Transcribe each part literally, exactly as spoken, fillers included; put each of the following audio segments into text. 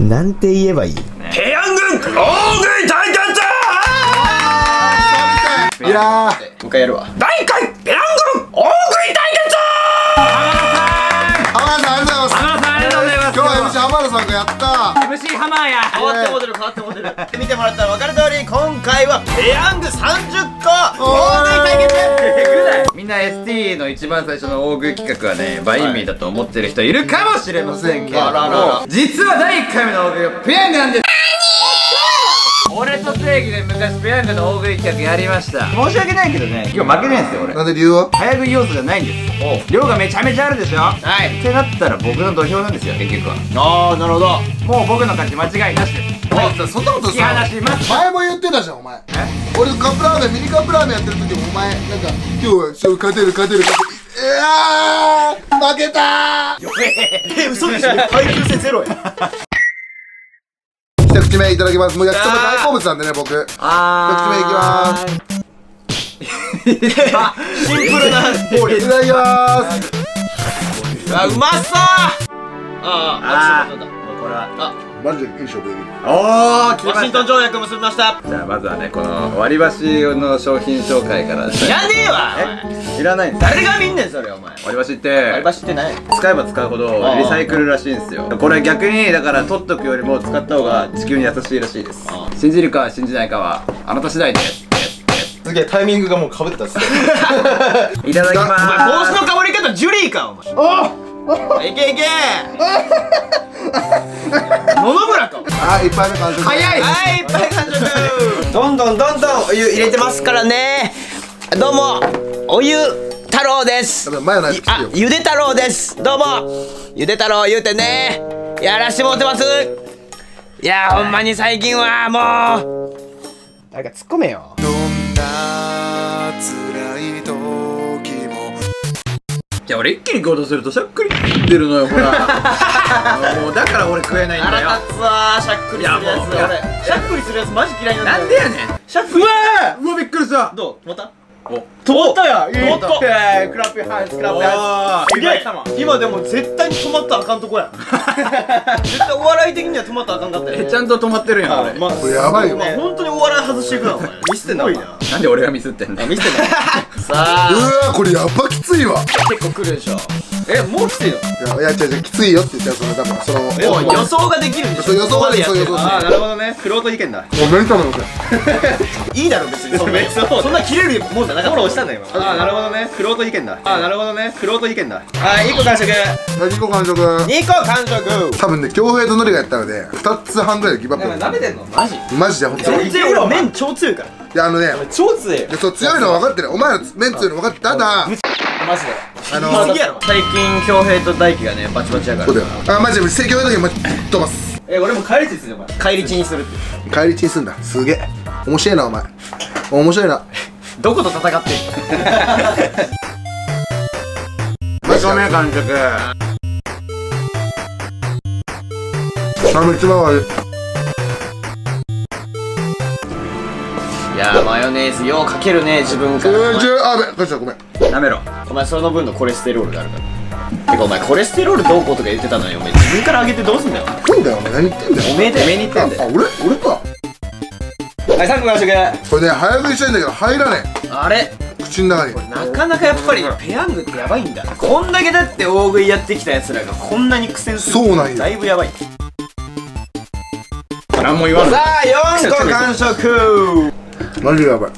なんて言えばいい？ ペヤング大食い対決。 いやー、もう一回やるわ。第一回ペヤング大食い対決。 浜田さんありがとうございます。 浜田さんありがとうございます。 今日は エムシー 浜田さんがやった。 エムシー ハマーや。 変わってモデル変わってモデル。見てもらったら分かる通り、今回はペヤングさんじゅっこ大食い対決。 みんな エスティー の一番最初の大食い企画はね、バインミーだと思ってる人いるかもしれませんけども、実はだいいっかいめの大食いはペヤングなんです。俺と正義で昔ペヤングの大食い企画やりました。申し訳ないけどね、今日負けないんですよ俺。 なんで理由は？ 早食い要素じゃないんです。量がめちゃめちゃあるでしょ。はい。ってなったら僕の土俵なんですよ、結局は。 ああ、なるほど。 もう僕の勝ち間違いなしです。 はい、そんなこと引き離します。 前も言ってたじゃんお前。俺カップラーメン、ミニカップラーメンやってる時もお前なんか今日はそう勝てる勝てる勝てる。いやー負けたー。 え、嘘でしょ。耐久性ゼロや。 一口目いただきます。もう焼きそば大好物なんでね僕。 あ一口目いきまーす。 シンプルな料理。 いただきまーす。 あ、うまそう。ああ、あ、これはあ、 マジでいい勝負できる。 おー、来ワシントン条約結びました。 じゃあまずはね、この割り箸の商品紹介からですね。 いらねえわ。 え、いらないんです。 誰が見んねんそれお前。 割り箸って割り箸って何？ 使えば使うほどリサイクルらしいんですよ。これ逆にだから取っとくよりも使った方が地球に優しいらしいです。信じるか信じないかはあなた次第です。 すげえタイミングがもう被ってたっすね。 いただきまお前帽子ーす。 のかぶり方ジュリーかお前。いけいけ。野々村か。 あー、いっぱい目完食。 早い。はい、いっぱい完食。どんどんどんどんお湯入れてますからね。どうもお湯太郎です。 前のやつあ、ゆで太郎です。どうもゆで太郎言うてね、やらしてもらってます。いやー、ほんまに最近はもう誰か突っ込めよ。 どんな辛い時も。 じゃあ俺一気に行動するとしゃっくり出るのよほら。もうだから俺食えないんだよ。 腹立つわー、しゃっくりするやつ。 いやもう俺しゃっくりするやつマジ嫌いなんだよ。 なんでやねん。 しゃっくり。 うわびっくりした。 どう止まった？ お、 止まったやん。 止まった。 クラップハンズ、クラップハンズ。すげえ。今でも絶対に止まったらあかんとこや。絶対お笑い的には止まったらあかんかったよ。 え、ちゃんと止まってるやん俺。 まあこれやばいよ。 本当にお笑い外していくなお前。ミスってんな。 なんで俺がミスってんだ。 ミスってんな。さうあわー、これやばきついわ。 結構くるでしょ。え、もうきついの？ いやいや違う違う、きついよって言ったらその多分そのえ、予想ができるんでしょ。 そう予想ができる。そう予想ああ、なるほどね。クロート意見だ。 おめでとうございます。 いいだろ別に。そんなそんな切れるもんじゃなかった。フォローしたんだ今。 ああ、なるほどね。クロート意見だ。ああ、なるほどね。クロート意見だ。 はい、いっこ完食。 にこ完食。 にこ完食。 多分ね、恭平とノリがやったのでふたつはんぐらいでギブアップ。 舐めてんのマジ？ マジで本当に。 全然俺麺超強いから。 いやあのね、 超強い。 でそう強いのは分かってる。お前の麺強いの分かってただ、 マジで。 あの次やろ。最近恭平と大輝がねバチバチやから。 そうだよ。あマジで盛況の時マジ飛ばす。 え、俺も帰り血するよお前。帰り血にするって。 帰り血にすんだ。すげえ面白いなお前。面白いな。 どこと戦ってんの？ マジごめん完食。 あめっちゃ回る。 いやー、マヨネーズようかけるね自分かうら。 ーじゃあべこっちだごめん。 なめろ。 お前その分のコレステロールがあるから。てかお前コレステロールどうこうとか言ってたのにお前自分から上げてどうすんだよ。 なんだよお前何言ってんだよ。 おめえで。 めに言ってんだよ。 あ俺俺か。 はい、さんこ完食。 これね早食いしたいんだけど入らねあれえ口の中に。 なかなかやっぱりペヤングってやばいんだ。こんだけだって大食いやってきたやつらがこんなに苦戦する。 そうなんよだいぶやばい。 何も言わない。 さあよんこ完食。 マジでやばい。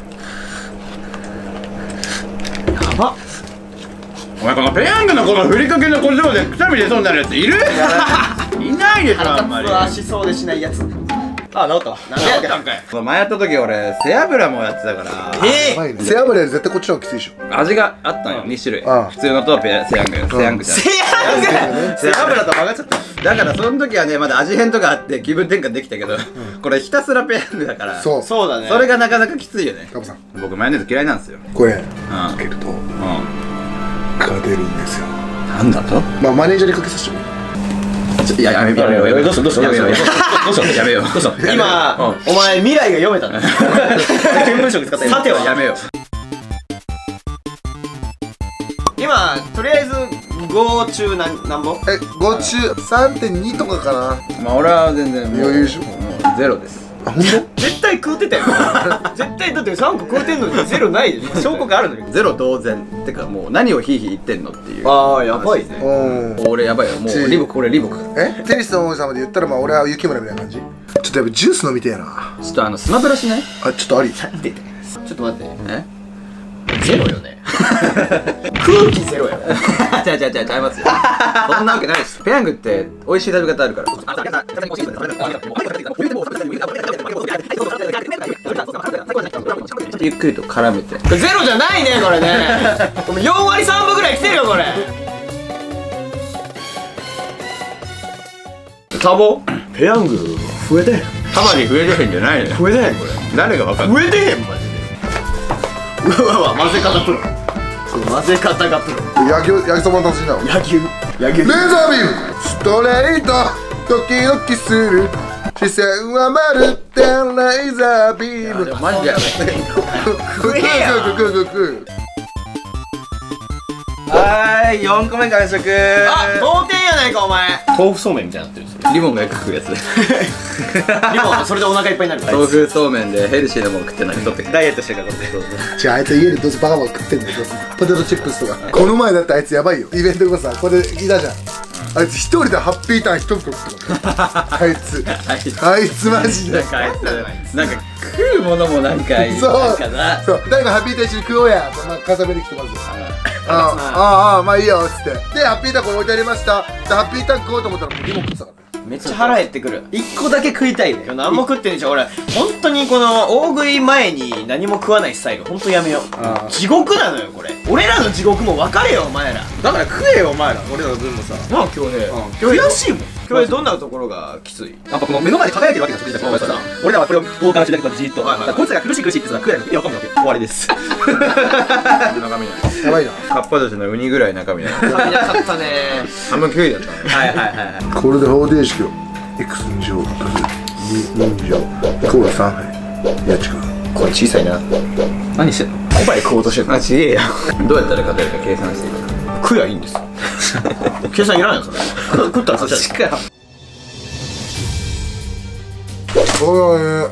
やばっ。 お前このペヤングのこのふりかけの胡椒でくしゃみ出そうになるやついる？いないでしょあんまり。 腹立つわしそうでしないやつ。あ、治ったわ。なんでやったんかい。 前やった時俺背脂もやってたからえやばいね。背脂より絶対こっちの方がきついでしょ。 味があったのよに種類。 ああ普通のとペヤセヤングセヤングじゃん。 セヤング。 背脂と曲がっちゃった。だからその時はねまだ味変とかあって気分転換できたけど、これひたすらペヤングだからそうそうだね。 それがなかなかきついよね。 カブさん僕マヨネーズ嫌いなんですよ。 これうんかけるとうん。 が出るんですよ。 なんだと？ まあマネージャーにかけさせてもいい。 ちょいややめやめようやめよう。 どうしたどうしたやめようどうしたやめようどうした。 今、お前未来が読めたんだ。見聞色使った。さてはやめよう。 今とりあえずご中なんなんぼ？ え、ご中 さんてんに とかかな。 まあ俺は全然もう余裕でしょ。 もうゼロです。 あ、ほんと？ 絶対食うてたよ絶対だってさんこ超えてんのにゼロないで証拠があるのに。 ゼロ同然ってかもう何をヒーヒー言ってんのっていう。 ああやばいね。 うん。 俺やばいよもうリボク俺リボク。 え、テニスの王子様で言ったらまあ俺は雪村みたいな感じ。ちょっとやっぱジュース飲みてえな。 ちょっとあのスマブラしない？ あ、ちょっとあり。 ちょっと待ってえ？ ゼロよね空気ゼロやろ。 違う違う違う違いますよ。そんなわけないです。ペヤングって美味しい食べ方あるから。ゆっくりと絡めて。 ゼロじゃないねこれねこれよんわりさんぶぐらい来てるよこれ。タボペヤング増えてへん。 たまに増えてへんじゃないのよ。 増えてへんこれ。 誰がわかる？ 増えてへんマジで。うわうわ混ぜ方プロ。混ぜ方がプロ。 焼き焼きそばの達人だろ。 野球野球レーザービームストレートドキドキする視線はまるでレーザービーム。 マジで。 食えや食う食う食う。 はーい、よんこめ完食。 あ同点やないかお前。豆腐そうめんみたいになってるんですよ。 リボンがよく食うやつ。 リボンそれでお腹いっぱいになる。 豆腐そうめんでヘルシーなもの食ってないとってダイエットしてるからこれ。 じゃああいつ家でどうせバカバカ食ってんだよ。ポテトチップスとか。この前だってあいつやばいよ。イベント後さこれいたじゃん。あいつ一人でハッピーターン一袋食ってた。あいつあいつマジで。 なんかあいつなんか食うものもなんかいい。 そうなんかな。 そう誰かハッピーターン一緒に食おうやってまあ重ねてきてますよ。ああああまあいいよっつってでハッピーターンこれ置いてありました。でハッピーターン食おうと思ったらもうリボン食ってたからね。 めっちゃ腹減ってくる。一個だけ食いたいね。今日何も食ってんじゃん俺。本当にこの大食い前に何も食わないスタイル本当やめよう。地獄なのよこれ。俺らの地獄も分かれよお前ら。 だから食えよお前ら、俺らの分もさ。 なあ今日ね悔しいもん。今日どんなところがきつい？ やっぱこの目の前で輝いてるわけだ食事たちが俺らはこれを傍観してるだけじーっと、こいつらが苦しい苦しいって言ってたら食えないの意味わかんないわけ。終わりです。 中身ないやばいな。 かっぱ寿司のウニぐらい中身ない食べなかったね。 半分きゅういだったね。 はいはいはいはい。 これで方程式を x に乗足すに乗イコールさんはいや違う。 これ小さいな。 何してんの？ 小針食おうとしてる。 あ、ちげえや。どうやったら勝てるか計算していく。 食やいいんです。計算いらんよそれ。食ったらそしたら。 おいよっ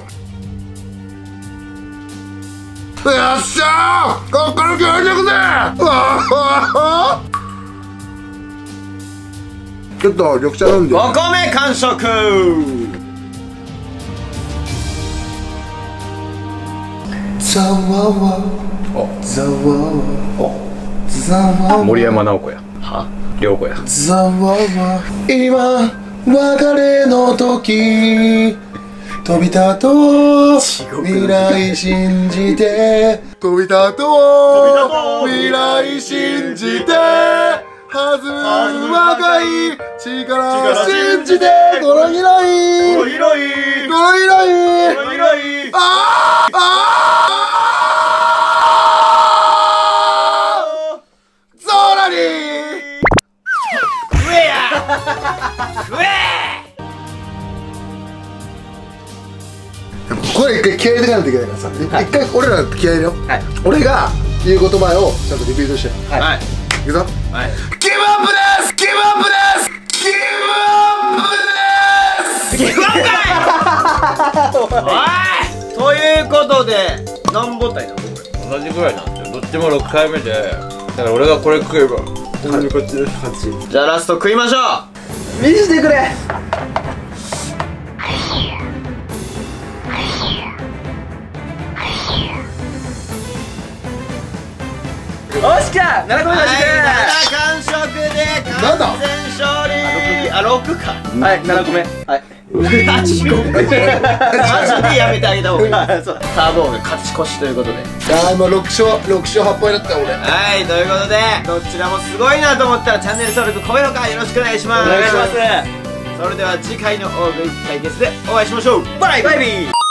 しゃーこっから協力だ。ちょっと緑茶飲んで。 ごこめ完食。 ザワワザワワザワワ森山直子や。 は？ 涼子や。 ザワワ今別れの時飛び立とう未来信じて飛び立とう未来信じて弾む若い力信じてゴロギロイゴロギロイゴロギロイゴロギロイあーあーゾーラリー食えや食え。 これ一回気合い入れてかないといけないからさ、はい、一回俺ら気合い入れよう、はい、俺が言う言葉をちゃんとリピートして、 はい、 いくぞ、 はい、 ギブアップですギブアップですギブアップですおいということで何ボタンなのこれ。 同じぐらいなんですよ。どっちもろっかいめで、だから俺がこれ食えばこっちではち。 じゃあラスト食いましょう。 見せてくれ。おしかななこめ完食。 はいなな完食で完全勝利。あろくか。 はいななこめ。はいあ地獄マジでやめてあげた方がいい。ターボーが勝ち越しということで。 あー今ろく勝ろく勝はっぱいだったよ俺。 はいということでどちらもすごいなと思ったらチャンネル登録高評価よろしくお願いします。 お願いします。 それでは次回の大食い対決でお会いしましょう。バイバイビー。